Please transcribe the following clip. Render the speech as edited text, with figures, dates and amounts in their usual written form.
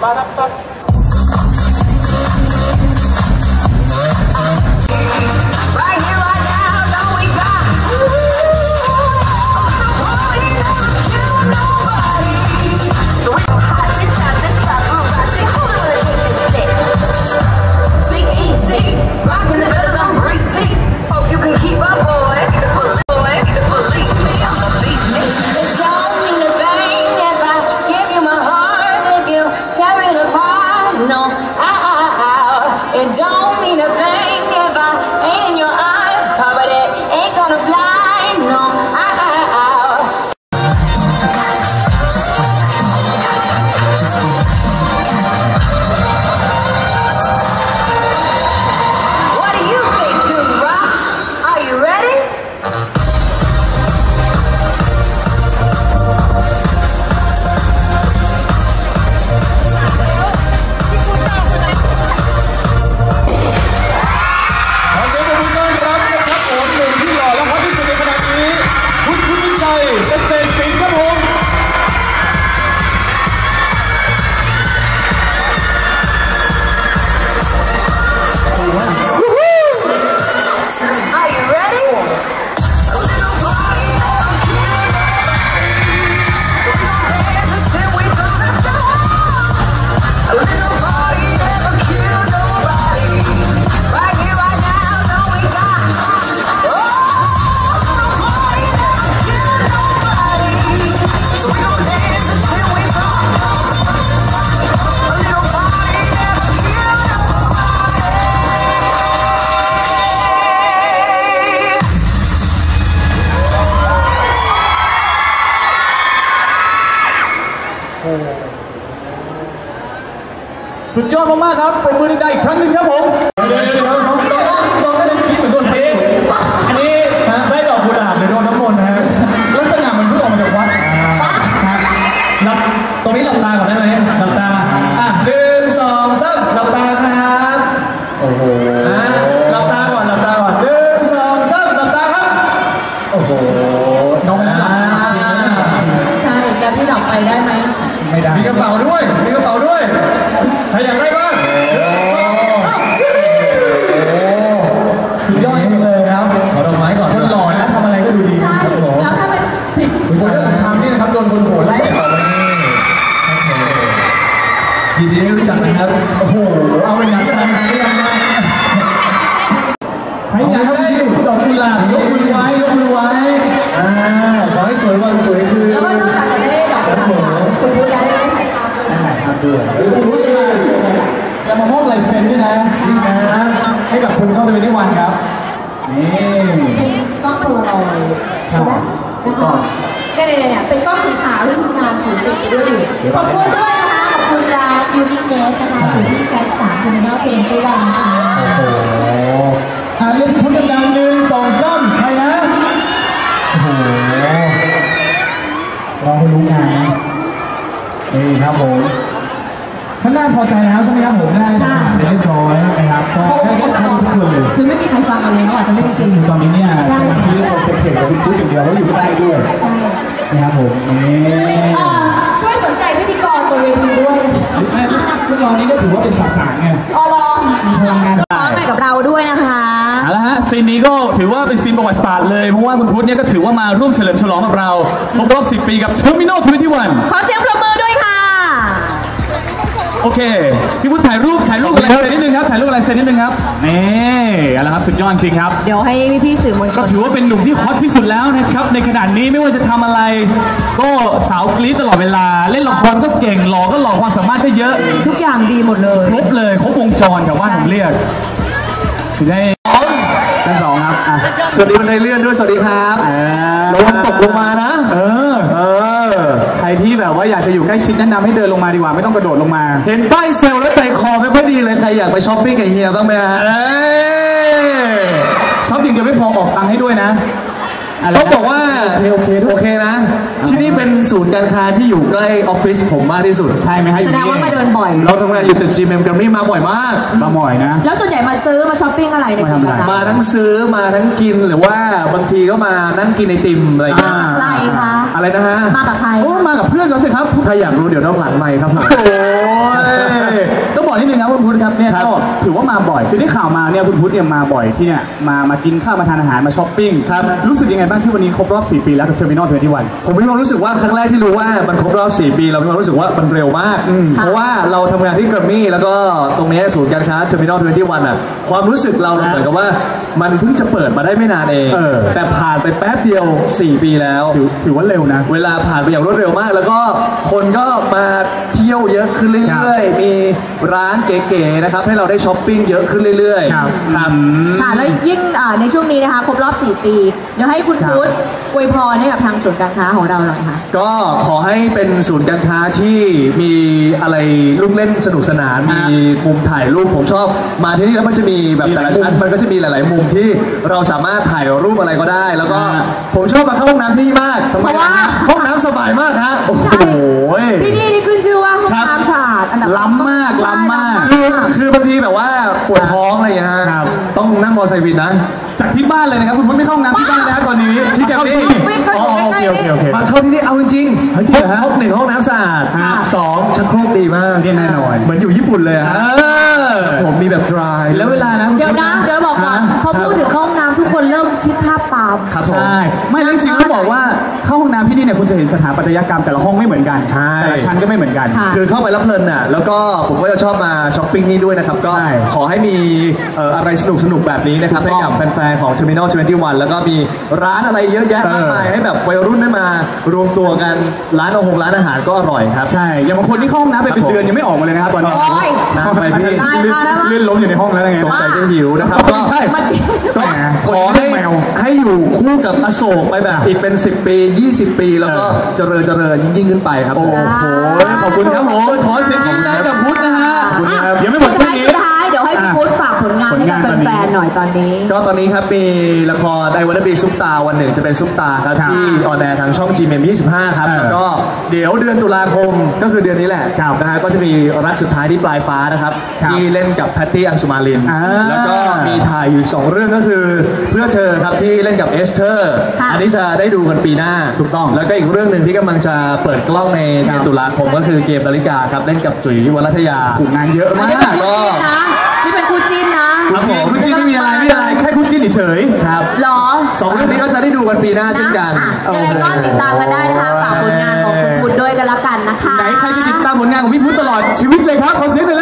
It don't mean a thing if I ain't in your eyes, but it ain't gonna fly, no. What do you think, Dude Rock? Are you ready? สุดยอดมากๆครับเป็นมือดังๆอีกครั้งหนึ่งครับผมเดี๋ยวน้องก็ได้คิดเหมือนโดนเพลงอันนี้ได้ดอกกุหลาบหรือโดนน้ำมนต์นะฮะลักษณะมันเพิ่งออกมาจากวัดครับตรงนี้หลับตาก่อนได้ไหมหลับตา1 2 3หลับตาครับโอ้โหหลับตาก่อน1 2 3หลับตาครับโอ้โหน้องหลับใช่แล้วที่หลับไปได้ไหมไม่ได้มีกระเป๋าด้วยใครอยากได้บ้างสุดยอดจริงเลยครับขอดอกไม้ก่อนคนหล่อนะทำอะไรก็ดูดีใช่แล้วถ้าเป็นคนที่ทำนี่นะครับโดนคนโหดไล่ออกไปยินดีได้รู้จักนะครับโอ้โหเอาไปงานก็ทำงานได้ยังไงใครอยากได้ดอกกุหลาบยกมือไว้ขอให้สวยวันสวยคืนแล้วก็นอกจากจะได้ดอกกุหลาบคุณพูดได้ถ่ายภาพด้วยหรือคุณรู้จะมามอบลายเซ็นด้วยนะจริงนะให้กับคุณเข้าไปในวันครับนี่เป็นกล้องโปรโรใช่ไหมนะคะเนี่ยเป็นกล้องสีขาวที่ทำงานถือติดด้วยขอบคุณด้วยนะคะขอบคุณร้านยูนิเนสนะคะอยู่ที่ชั้น3เทอร์มินอลเทนต์ด้วยนะคะโอ้โหเรียกคุณดังๆ1 2 3ใครนะโอ้โหเรารู้งานนะนี่ครับผมท่านน่าพอใจแล้วใช่ไหมครับผมได้เรียบร้อยนะครับก็ได้ทุกคนเลยคือไม่มีใครฟังอะไรเขาอาจจะไม่ได้จริงตอนนี้เนี่ยที่เราเซ็ตเทปกับพี่พูดอย่างเดียวเขาอยู่ใต้ด้วยนะครับผมนี่ช่วยสนใจพิธีกรบนเวทีด้วยพิธีกรนี้ก็ถือว่าเป็นสารไงมีพลังงานพร้อมไปกับเราด้วยนะคะเอาละฮะซีนนี้ก็ถือว่าเป็นซีนประวัติศาสตร์เลยเพราะว่าคุณพุทธเนี่ยก็ถือว่ามาร่วมเฉลิมฉลองกับเราครบรอบ10 ปีกับ Terminal 21 ขอเสียงปรบมือด้วยค่ะโอเคพี่พุทธถ่ายรูปอะไรเซ็นนิดนึงครับถ่ายรูปอะไรเซ็นนิดนึงครับนี่เอาละครับสุดยอดจริงครับเดี๋ยวให้พี่สื่อมวลชนก็ถือว่าเป็นหนุ่มที่ฮอตที่สุดแล้วนะครับในขณะนี้ไม่ว่าจะทำอะไรก็สาวกรี๊ดตลอดเวลาเล่นละครก็เก่งหล่อก็หล่อความสามารถก็เยอะทุกอย่างดีหมดเลยครบวงจรกับว่าผมเรียกถึงได้ท่านสองครับสวัสดีคนในเลื่อนด้วยสวัสดีครับระวังตกลงมานะใครที่แบบว่าอยากจะอยู่ใกล้ชิดแนะนำให้เดินลงมาดีกว่าไม่ต้องกระโดดลงมาเห็นป้ายเซลแล้วใจคอไม่ค่อยดีเลยใครอยากไปช้อปปิ้งกับเฮียบ้างไหมฮะช้อปปิ้งจะไม่พอออกตังค์ให้ด้วยนะต้องบอกว่าโอเคนะที่นี่เป็นศูนย์การค้าที่อยู่ใกล้ออฟฟิศผมมากที่สุดใช่ไหมฮะแสดงว่ามาเดินบ่อยเราทำงานอยู่ตึก GMM Grammy มาบ่อยมากมาบ่อยนะแล้วส่วนใหญ่มาซื้อมาช้อปปิ้งอะไรในศูนย์การค้ามาทั้งซื้อมาทั้งกินหรือว่าบางทีก็มานั่งกินไอติมอะไรกันอะไรคะอะไรนะฮะมากับใครโอ้มากับเพื่อนเขาสิครับถ้าอยากรู้เดี๋ยวต้องหลังไมค์ครับผมโอ้ยต้องบอกนิดนึงนะคุณพุทธครับเนี่ยก็ถือว่ามาบ่อยคือได้ข่าวมาเนี่ยคุณพุทธเนี่ยมาบ่อยที่เนี่ยมากินข้าวมาทานอาหารมาช้อปปิ้งครับรู้สึกยังไงบ้างที่วันนี้ครบรอบ4 ปีแล้วกับ Terminal 21ผมมีความรู้สึกว่าครั้งแรกที่รู้ว่ามันครบรอบ4 ปีเรามีความรู้สึกว่ามันเร็วมากเพราะว่าเราทำงานที่ Grammy แล้วก็ตรงนี้ศูนย์การค้า Terminal 21อ่ะความรู้สึกเราเหมือนกับว่ามันเพิ่งจะเปิดมาได้ไม่นานเองแต่ผ่านไปแป๊บเดียว4 ปีแล้วถือว่าเร็วนะเวลาผ่านไปอย่างรวดเร็วมากแล้วก็คนก็มาเที่ยวเยอะขึ้นเรื่อยๆมีร้านเก๋ๆนะครับให้เราได้ช้อปปิ้งเยอะขึ้นเรื่อยๆครับค่ะแล้วยิ่งในช่วงนี้นะคะครบรอบ4 ปีเดี๋ยวให้คุณพุทธอวยพรให้กับทางศูนย์การค้าของเราหน่อยค่ะก็ขอให้เป็นศูนย์การค้าที่มีอะไรลูกเล่นสนุกสนานมีมุมถ่ายรูปผมชอบมาที่นี่แล้วมันจะมีแบบแต่ละชั้นมันก็จะมีหลายๆมุมที่เราสามารถถ่ายรูปอะไรก็ได้ แล้วก็ผมชอบมาเข้าห้องน้ำที่นี่มากเพราะว่าห้องน้ำสบายมากฮะโอ้โหที่นี่นี่ขึ้นชื่อว่าห้องน้ำสะอาดอันดับล้ำมากคือบางทีแบบว่าปวดท้องอะไรอย่างเงี้ยต้องนั่งมอเตอร์ไซค์วินนะจากที่บ้านเลยนะครับคุณพุทธไม่เข้าห้องน้ำที่บ้านแล้วตอนนี้ที่แกมี่โอเคมาเข้าที่นี่เอาจริงๆห้อง1ห้องน้ำสะอาด2ชักโครกดีมากแน่นอนเหมือนอยู่ญี่ปุ่นเลยฮะผมมีแบบ dry แล้วเวลานะเดี๋ยวบอกก่อนพอพูดถึงห้องน้ำทุกคนเริ่มคิดภาพตามครับใช่ไม่จริงๆต้องบอกว่าเข้าห้องน้ำที่นี่เนี่ยคุณจะเห็นสถาปัตยกรรมแต่ละห้องไม่เหมือนกันแต่ละชั้นก็ไม่เหมือนกันคือเข้าไปรับเพลินน่ะแล้วก็ผมก็จะชอบมาช้อปปิ้งนี่ด้วยนะครับก็ขอให้มีอะไรสนุกแบบนี้นะครับให้กับแฟนๆของ Terminal 21แล้วก็มีร้านอะไรเยอะแยะมากมายให้แบบวัยรุ่นได้มารวมตัวกันร้านอาหารก็อร่อยครับใช่อย่างบางคนที่เข้าห้องน้ำไปเป็นเดือนยังไม่ออกมาเลยนะครับตอนนี้น้ำไปพี่ลื่นล้มอยู่ในห้องแล้วไงสงสัยจะหิวนะครับก็ใช่ก็ขอให้อยู่คู่กับอโศกไปแบบอีกเป็น10 ปี20 ปีแล้วก็เจริญยิ่งขึ้นไปครับโอ้โหขอบคุณครับผมขอเสียงยินดีกับพุทธนะฮะยังไม่หมดแค่นี้สุดท้ายเดี๋ยวให้พุทธฝากผลงานให้กับแฟนๆหน่อยตอนนี้ก็ตอนนี้ครับมีละครไอวันบีซุปตาวันหนึ่งจะเป็นซุปตาครับที่ออนแอร์ทางช่อง GMM 25ครับแล้วก็เดี๋ยวเดือนตุลาคมก็คือเดือนนี้แหละนะฮะก็จะมีรักสุดท้ายที่ปลายฟ้านะครับที่เล่นกับแพตตี้อังสุมาลินแล้วก็มีถ่ายอยู่2 เรื่องก็คือเพื่อเธอครับที่เล่นกับเอสเธอร์อันนี้จะได้ดูกันปีหน้าถูกต้องแล้วก็อีกเรื่องหนึ่งที่กำลังจะเปิดกล้องในเดือนตุลาคมก็คือเกมนาฬิกาครับเล่นกับจุ๋ยวรัตยาผลงานเยอะมากก็นี่เป็นคู่จิ้นนะครับผมคู่จิ้นไม่มีอะไรแค่คู่จิ้นเฉยๆครับหรอ 2 เรื่องนี้ก็จะได้ดูกันปีหน้าเช่นกันยังไงก็ติดตามกันได้นะคะฝากผลงานของคุณพุทธด้วยกันละกันนะคะไหนใครจะติดตามผลงานของพี่พุทธตลอดชีวิตเลยครับขอเสียงหน่อย